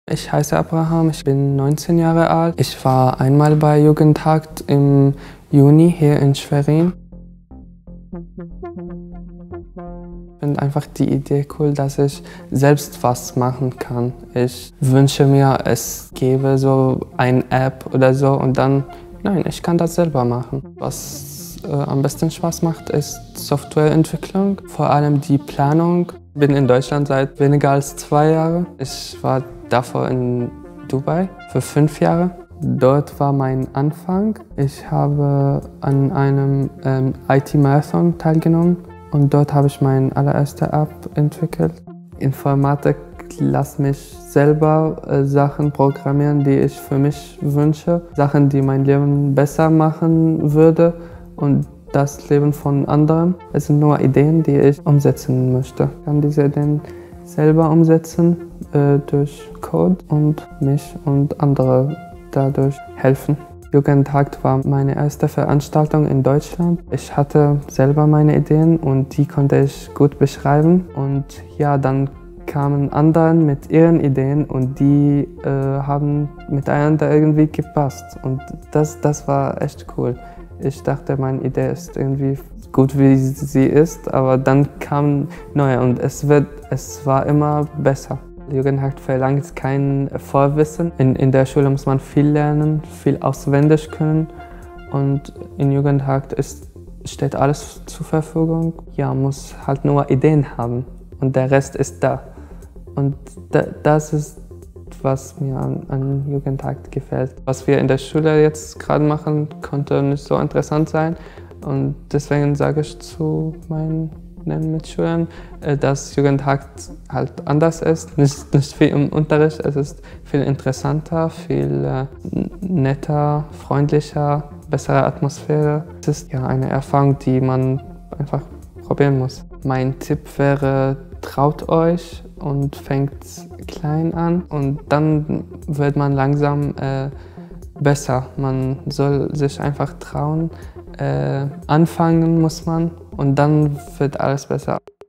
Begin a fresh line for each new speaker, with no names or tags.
Ich heiße Abraham, ich bin 19 Jahre alt. Ich war einmal bei Jugendtag im Juni hier in Schwerin. Ich finde einfach die Idee cool, dass ich selbst was machen kann. Ich wünsche mir, es gäbe so eine App oder so und dann, nein, ich kann das selber machen. Was am besten Spaß macht, ist Softwareentwicklung, vor allem die Planung. Ich bin in Deutschland seit weniger als 2 Jahren. Ich war davor in Dubai für 5 Jahre. Dort war mein Anfang. Ich habe an einem IT-Marathon teilgenommen und dort habe ich meine allererste App entwickelt. Informatik lässt mich selber Sachen programmieren, die ich für mich wünsche. Sachen, die mein Leben besser machen würde und das Leben von anderen. Es sind nur Ideen, die ich umsetzen möchte. Ich kann diese Ideen selber umsetzen durch Code und mich und andere dadurch helfen. Jugendtag war meine erste Veranstaltung in Deutschland. Ich hatte selber meine Ideen und die konnte ich gut beschreiben. Und ja, dann kamen andere mit ihren Ideen und die haben miteinander irgendwie gepasst. Und das war echt cool. Ich dachte, meine Idee ist irgendwie gut, wie sie ist, aber dann kamen neue und es war immer besser. Jugendtag verlangt kein Vorwissen. In der Schule muss man viel lernen, viel auswendig können und in Jugendtag steht alles zur Verfügung. Ja, man muss halt nur Ideen haben und der Rest ist da. Und das ist, was mir an Jugendtag gefällt. Was wir in der Schule jetzt gerade machen, konnte nicht so interessant sein. Und deswegen sage ich zu meinen Mitschülern, dass Jugendtag halt anders ist. Nicht viel im Unterricht, es ist viel interessanter, viel netter, freundlicher, bessere Atmosphäre. Es ist ja eine Erfahrung, die man einfach probieren muss. Mein Tipp wäre, traut euch und fängt klein an und dann wird man langsam besser. Man soll sich einfach trauen. Anfangen muss man und dann wird alles besser.